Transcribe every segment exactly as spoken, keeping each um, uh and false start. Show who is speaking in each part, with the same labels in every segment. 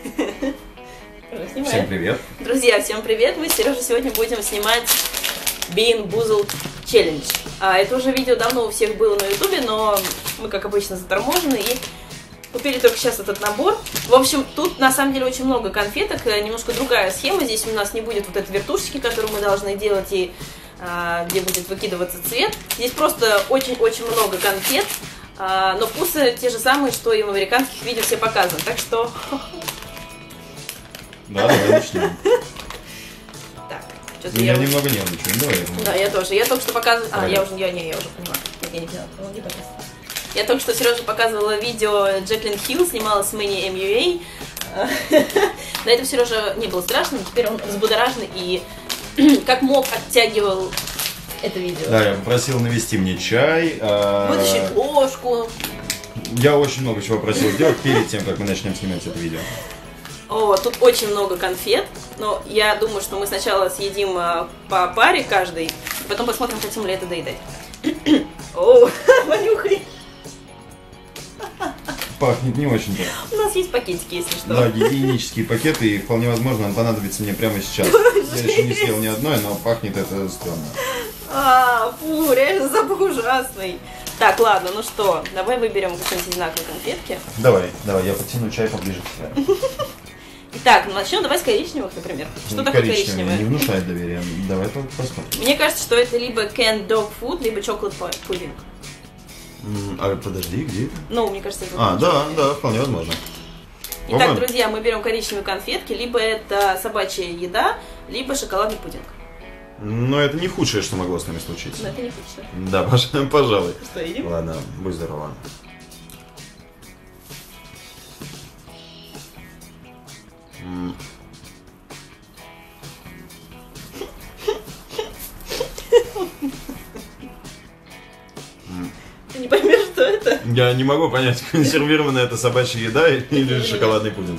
Speaker 1: Всем привет.
Speaker 2: Друзья, всем привет. Мы с Сережей сегодня будем снимать Bean Boozled Challenge. А, это уже видео давно у всех было на ютубе, но мы, как обычно, заторможены и купили только сейчас этот набор. В общем, тут на самом деле очень много конфеток, немножко другая схема. Здесь у нас не будет вот этой вертушечки, которую мы должны делать, и а, где будет выкидываться цвет. Здесь просто очень-очень много конфет, а, но вкусы те же самые, что и в американских видео все показаны. Так что...
Speaker 1: Да, давай начнем.
Speaker 2: Так,
Speaker 1: что-то я... Я немного нервничаю, давай.
Speaker 2: Да, я тоже. Я только что показывала... А, я уже, я, не, я уже поняла. Я не поняла. Я только что Сереже показывала видео Джеклин Хилл, снималась с Мэнни эм ю эй. На этом Сережа не был страшным, теперь он взбудоражен и как мог оттягивал это видео.
Speaker 1: Да, я попросил навести мне чай.
Speaker 2: Вытащить ложку.
Speaker 1: Я очень много чего просил сделать перед тем, как мы начнем снимать это видео.
Speaker 2: О, тут очень много конфет, но я думаю, что мы сначала съедим по паре каждый, потом посмотрим, хотим ли это доедать. О, понюхай.
Speaker 1: Пахнет не очень-то.
Speaker 2: У нас есть пакетики, если что.
Speaker 1: Да, гигиенические пакеты, и вполне возможно, он понадобится мне прямо сейчас. Я еще не съел ни одной, но пахнет это стрёмно.
Speaker 2: А, фу, реально запах ужасный. Так, ладно, ну что, давай выберем какие-нибудь одинаковые конфетки.
Speaker 1: Давай, давай, я подтяну чай поближе к тебе.
Speaker 2: Итак, ну начнем давай с коричневых, например. Что такое коричневое?
Speaker 1: Не внушает доверия. Давай посмотрим.
Speaker 2: Мне кажется, что это либо canned dog food, либо chocolate pudding.
Speaker 1: А подожди, где это?
Speaker 2: Ну, мне кажется, это...
Speaker 1: А, да, да, вполне возможно.
Speaker 2: Итак, Оба. друзья, мы берем коричневые конфетки, либо это собачья еда, либо шоколадный пудинг.
Speaker 1: Но это не худшее, что могло с нами случиться.
Speaker 2: Но это не худшее.
Speaker 1: Да, пожалуй.
Speaker 2: Что, едим?
Speaker 1: Ладно, будь здорова.
Speaker 2: Ты не поймешь, что это?
Speaker 1: Я не могу понять, консервированная это собачья еда или шоколадный пудинг.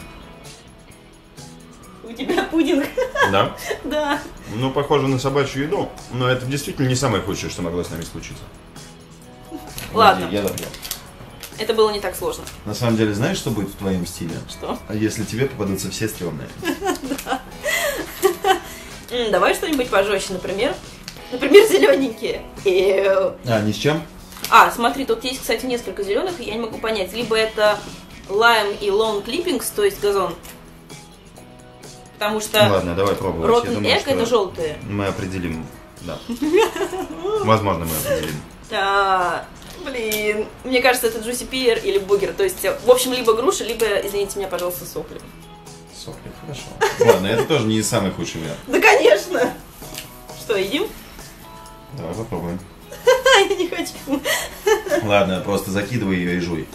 Speaker 2: У тебя пудинг?
Speaker 1: Да?
Speaker 2: Да.
Speaker 1: Ну, похоже на собачью еду, но это действительно не самое худшее, что могло с нами случиться.
Speaker 2: Ладно.
Speaker 1: Я допью.
Speaker 2: Это было не так сложно.
Speaker 1: На самом деле, знаешь, что будет в твоем стиле?
Speaker 2: Что?
Speaker 1: А если тебе попадутся все стрёмные?
Speaker 2: Да. Давай что-нибудь пожестче, например. Например, зелененькие.
Speaker 1: А, ни с чем?
Speaker 2: А, смотри, тут есть, кстати, несколько зеленых, и я не могу понять. Либо это лайм и лон клиппингс, то есть газон. Потому что
Speaker 1: ладно, давай пробовать.
Speaker 2: Rotten Egg это желтые.
Speaker 1: Мы определим, да. Возможно, мы определим.
Speaker 2: Да, блин. Мне кажется, это Juicy Pear или бугер. То есть, в общем, либо груша, либо, извините меня, пожалуйста, сопли.
Speaker 1: Сопли, хорошо. Ладно, это тоже не самый худший вариант.
Speaker 2: Да, конечно. Что, едим?
Speaker 1: Давай попробуем.
Speaker 2: Я не хочу.
Speaker 1: Ладно, просто закидывай ее и жуй.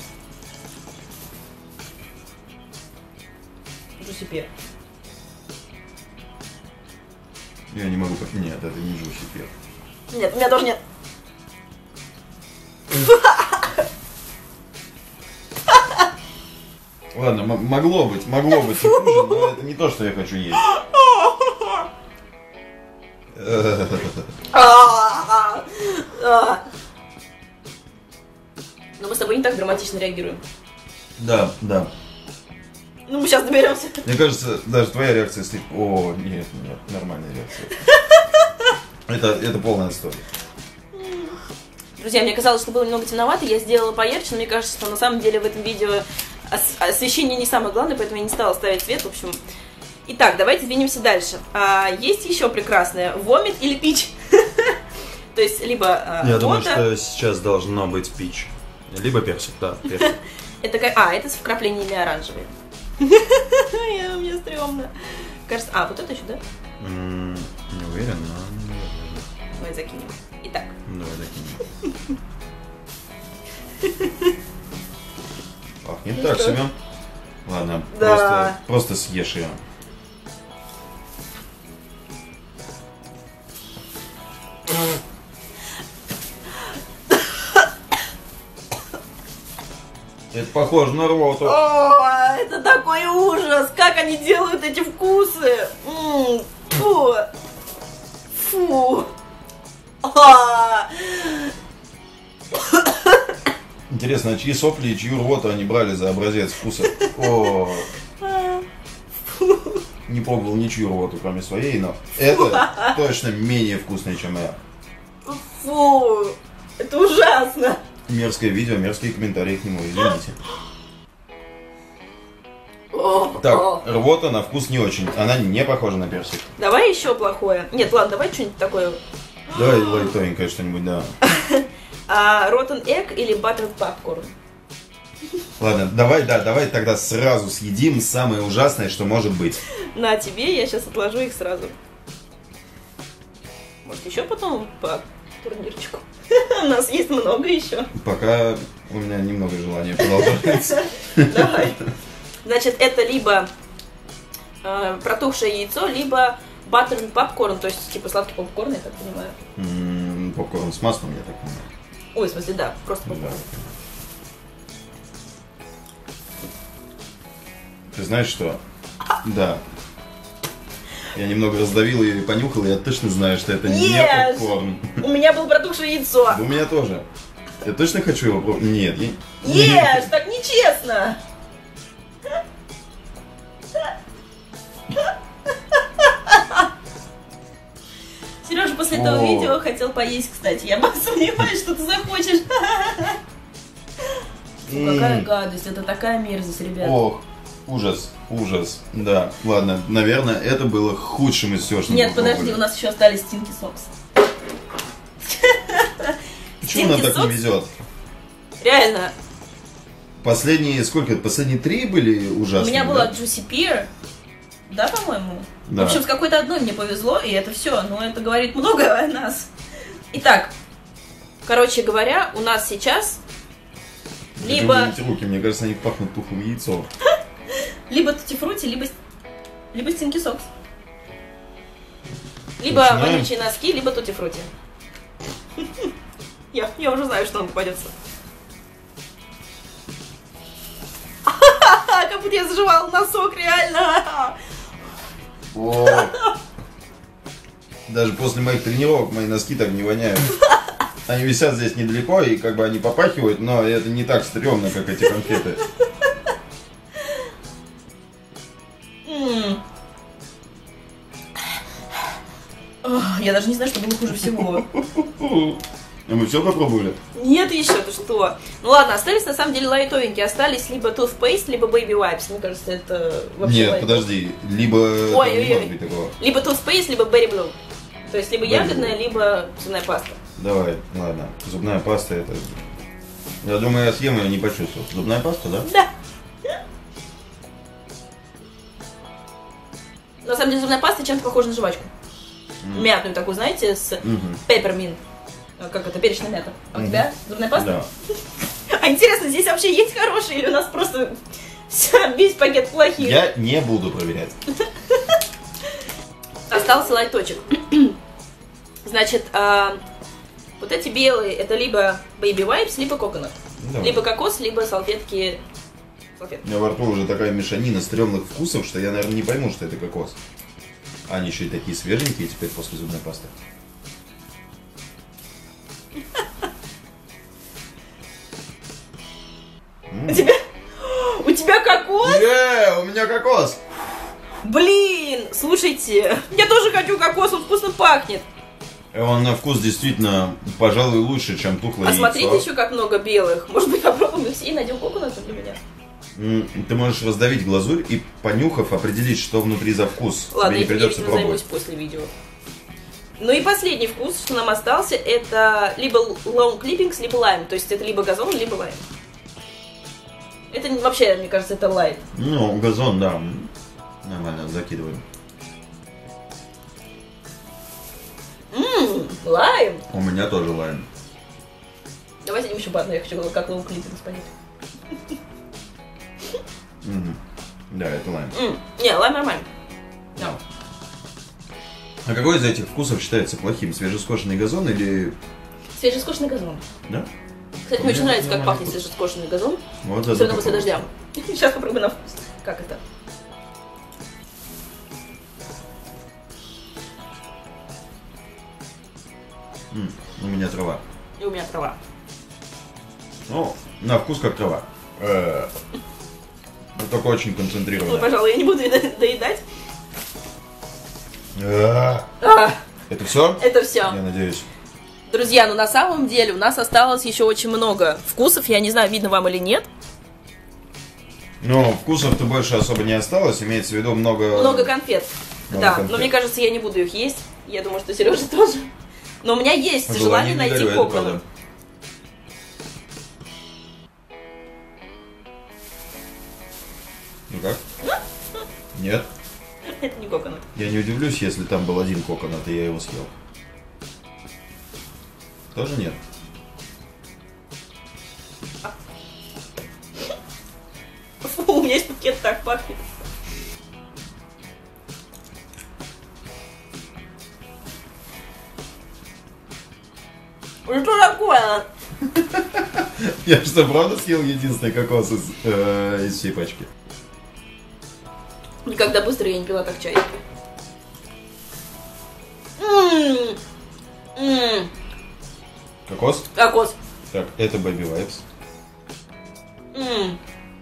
Speaker 2: Juicy Pear.
Speaker 1: Я не могу... Нет, это не Juicy Pear.
Speaker 2: Нет, у меня тоже нет.
Speaker 1: Ладно, могло быть, могло быть и хуже, но это не то, что я хочу есть.
Speaker 2: Но мы с тобой не так драматично реагируем.
Speaker 1: Да, да.
Speaker 2: Ну, мы сейчас доберемся.
Speaker 1: Мне кажется, даже твоя реакция слишком... О, нет, нет, нормальная реакция. Это, это полная история.
Speaker 2: Друзья, мне казалось, что было немного темновато, я сделала поярче, но мне кажется, что на самом деле в этом видео освещение не самое главное, поэтому я не стала ставить свет, в общем. Итак, давайте двинемся дальше. А, есть еще прекрасное. Вомит или пич? То есть, либо
Speaker 1: Я думаю, что сейчас должно быть пич. Либо персик, да, персик.
Speaker 2: Это как... А, это с вкраплениями оранжевые. Мне стрёмно. Кажется... А, вот это еще, да?
Speaker 1: Не уверен, но...
Speaker 2: Давай закинем. Итак.
Speaker 1: Давай закинем. Пахнет так себе. Ладно, просто, просто съешь ее. Это похоже на рвоту.
Speaker 2: О, это такой ужас! Как они делают эти вкусы? М-м, фу! Фу! А!
Speaker 1: Интересно, а чьи сопли и чью рвоту они брали за образец вкуса? О. не пробовал ничью рвоту, кроме своей, но это точно менее вкусное, чем я.
Speaker 2: Фу, это ужасно.
Speaker 1: Мерзкое видео, мерзкие комментарии к нему, извините.
Speaker 2: О,
Speaker 1: Так,
Speaker 2: о.
Speaker 1: рвота на вкус не очень, она не похожа на персик.
Speaker 2: Давай еще плохое. Нет, ладно, давай что-нибудь такое.
Speaker 1: Давай лайтовенькое что-нибудь, да.
Speaker 2: А, Rotten Egg или Buttered Popcorn?
Speaker 1: Ладно, давай, да, давай тогда сразу съедим самое ужасное, что может быть.
Speaker 2: На тебе, я сейчас отложу их сразу. Может, еще потом по турнирчику? У нас есть много еще.
Speaker 1: Пока у меня немного желания продолжается.
Speaker 2: Давай. Значит, это либо э, протухшее яйцо, либо buttered popcorn, то есть типа сладкий попкорн, я так понимаю.
Speaker 1: М-м, попкорн с маслом, я так понимаю.
Speaker 2: Ой, в смысле, да, просто попкорн.
Speaker 1: Да. Ты знаешь что? Да. Я немного раздавил ее и понюхал, и я точно знаю, что это не
Speaker 2: Ешь!
Speaker 1: попкорн.
Speaker 2: У меня было протухшее яйцо.
Speaker 1: У меня тоже. Я точно хочу его попробовать? Нет. Я...
Speaker 2: Ешь, так нечестно. Сережа после этого
Speaker 1: О.
Speaker 2: видео хотел поесть, кстати. Я сомневаюсь, что ты захочешь. Фу, какая
Speaker 1: М.
Speaker 2: гадость, это такая мерзость, ребят.
Speaker 1: Ох, ужас, ужас. Да, ладно, наверное, это было худшим из всего, что мы
Speaker 2: Нет, подожди,
Speaker 1: попробовали.
Speaker 2: у нас еще остались стинки сокс.
Speaker 1: Почему нам так не
Speaker 2: Сокс?
Speaker 1: везет?
Speaker 2: Реально,
Speaker 1: Последние, сколько? Последние три были
Speaker 2: у
Speaker 1: ужасные,
Speaker 2: меня
Speaker 1: да?
Speaker 2: была Juicy Pear, да, по-моему?
Speaker 1: Да.
Speaker 2: В общем, с какой-то одной мне повезло, и это все, но это говорит многое о нас. Итак, короче говоря, у нас сейчас
Speaker 1: Вы
Speaker 2: либо,
Speaker 1: вымойте руки, мне кажется, они пахнут тухлым яйцом.
Speaker 2: либо тутти-фрути, либо, либо стинки сокс. Либо
Speaker 1: Начинаем.
Speaker 2: вонючие носки, либо тутти-фрути. Я, я уже знаю, что нам попадется. Как будто я заживала носок, реально.
Speaker 1: О. Даже после моих тренировок мои носки так не воняют. Они висят здесь недалеко, и как бы они попахивают, но это не так стрёмно, как эти конфеты.
Speaker 2: М. Ох, я даже не знаю, что было хуже всего.
Speaker 1: А мы все попробовали?
Speaker 2: Нет еще, ты что? Ну ладно, остались на самом деле лайтовенькие. Остались либо toothpaste, либо baby wipes. Мне кажется, это вообще
Speaker 1: Нет,
Speaker 2: лайтово.
Speaker 1: подожди. Либо
Speaker 2: Ой,
Speaker 1: там
Speaker 2: ой,
Speaker 1: не может
Speaker 2: ой.
Speaker 1: быть такого.
Speaker 2: Либо toothpaste, либо berry blue. То есть либо
Speaker 1: Berry
Speaker 2: ягодная,
Speaker 1: blue.
Speaker 2: либо зубная паста.
Speaker 1: Давай, ладно. Зубная паста это. Я думаю, я съем ее, не почувствовал. Зубная паста, да?
Speaker 2: Да. На самом деле зубная паста чем-то похожа на жвачку.
Speaker 1: М.
Speaker 2: Мятную такую, знаете, с
Speaker 1: Мгм.
Speaker 2: peppermint. А, Как это, перечная мята. А у
Speaker 1: Мгм.
Speaker 2: тебя зубная паста?
Speaker 1: Да.
Speaker 2: А интересно, здесь вообще есть хорошие или у нас просто весь пакет плохих?
Speaker 1: Я не буду проверять.
Speaker 2: Остался лайточек. Значит, а, вот эти белые, это либо baby wipes, либо coconut.
Speaker 1: Давай.
Speaker 2: Либо кокос, либо салфетки. салфетки.
Speaker 1: У меня во рту уже такая мешанина стрёмных вкусов, что я, наверное, не пойму, что это кокос. Они еще и такие свеженькие теперь после зубной пасты.
Speaker 2: У тебя... У тебя кокос?
Speaker 1: Э, у меня кокос!
Speaker 2: Блин, слушайте, я тоже хочу кокос, он вкусно пахнет.
Speaker 1: Он на вкус действительно, пожалуй, лучше, чем тухлое
Speaker 2: А
Speaker 1: яйцо.
Speaker 2: смотрите еще как много белых. Может быть, попробуем Алексей найдем коконат для меня.
Speaker 1: М, Ты можешь раздавить глазурь и, понюхав, определить, что внутри за вкус.
Speaker 2: Ладно,
Speaker 1: Тебе не
Speaker 2: этим я,
Speaker 1: придется
Speaker 2: видимо, займусь
Speaker 1: пробовать.
Speaker 2: после видео. Ну и последний вкус, что нам остался, это либо long clippings, либо лайм. То есть это либо газон, либо лайм. Это не- вообще, мне кажется, это лайм.
Speaker 1: Ну, газон, да. М, Нормально, закидываем.
Speaker 2: Ммм, лайм.
Speaker 1: У меня тоже лайм.
Speaker 2: Давайте не еще одну, я хочу как long clippings понять.
Speaker 1: Мгм. Да, это лайм.
Speaker 2: М, Не, лайм нормально. Да.
Speaker 1: А какой из этих вкусов считается плохим? Свежескошенный газон или...
Speaker 2: Свежескошенный газон.
Speaker 1: Да?
Speaker 2: Кстати, мне очень
Speaker 1: Мне
Speaker 2: нравится, как
Speaker 1: нормально
Speaker 2: пахнет
Speaker 1: вкус.
Speaker 2: свежескошенный газон.
Speaker 1: Вот
Speaker 2: Особенно после
Speaker 1: попробуй.
Speaker 2: дождя. Сейчас попробую на вкус. Как это?
Speaker 1: М, У меня трава.
Speaker 2: И у меня трава.
Speaker 1: Ну, на вкус как трава. Э, Но только очень
Speaker 2: Ну,
Speaker 1: концентрированно.
Speaker 2: пожалуй, я не буду до- доедать.
Speaker 1: А,
Speaker 2: А,
Speaker 1: Это все?
Speaker 2: это все.
Speaker 1: Я надеюсь.
Speaker 2: Друзья, ну на самом деле у нас осталось еще очень много вкусов. Я не знаю, видно вам или нет.
Speaker 1: Ну, вкусов-то больше особо не осталось. Имеется в виду много...
Speaker 2: Много конфет.
Speaker 1: Много
Speaker 2: да,
Speaker 1: конфет.
Speaker 2: но мне кажется, я не буду их есть. Я думаю, что Сережа тоже. Но у меня есть
Speaker 1: Желание
Speaker 2: желание
Speaker 1: не
Speaker 2: найти
Speaker 1: горю, это
Speaker 2: кокона.
Speaker 1: правда. Ну как? Нет.
Speaker 2: Это не коконат.
Speaker 1: Я не удивлюсь, если там был один коконат, и я его съел. Тоже нет.
Speaker 2: Фу, у меня есть пакет, так пахнет. Что такое?
Speaker 1: Я что, правда съел единственный кокос из, э, из всей пачки?
Speaker 2: Никогда быстро я не пила так чай. Ммм. Ммм.
Speaker 1: Кокос?
Speaker 2: Кокос.
Speaker 1: Так, это Baby Vibes.
Speaker 2: Ммм.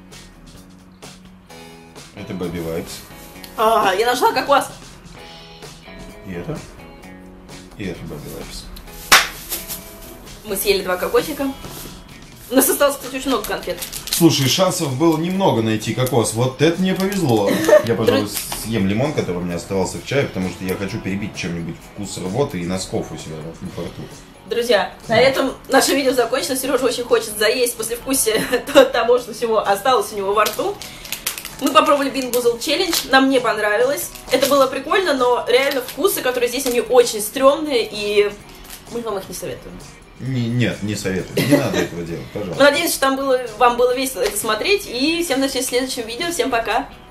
Speaker 1: Это Baby Vibes.
Speaker 2: А, я нашла кокос.
Speaker 1: И это. И это Baby Vibes.
Speaker 2: Мы съели два кокосика. У нас осталось, кстати, очень много конфет.
Speaker 1: Слушай, шансов было немного найти кокос. Вот это мне повезло. Я, пожалуй, съем лимон, который у меня оставался в чае, потому что я хочу перебить чем-нибудь вкус рвоты и носков у себя во рту.
Speaker 2: Друзья, на этом наше видео закончено. Сережа очень хочет заесть послевкусие того, что всего осталось у него во рту. Мы попробовали Bean Boozled Challenge, нам не понравилось. Это было прикольно, но реально вкусы, которые здесь, они очень стрёмные, и мы вам их не советуем.
Speaker 1: Не, нет, не советую. Не надо этого делать,
Speaker 2: Мы
Speaker 1: пожалуйста.
Speaker 2: надеемся, что там было, вам было весело это смотреть. И всем до встречи в следующем видео. Всем пока!